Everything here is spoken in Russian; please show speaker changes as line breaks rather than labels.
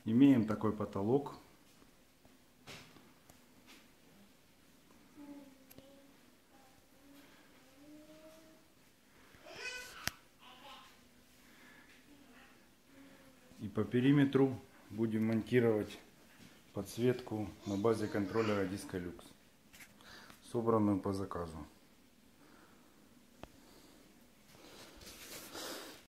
Имеем такой потолок. И по периметру будем монтировать подсветку на базе контроллера Дисколюкс, собранную по заказу.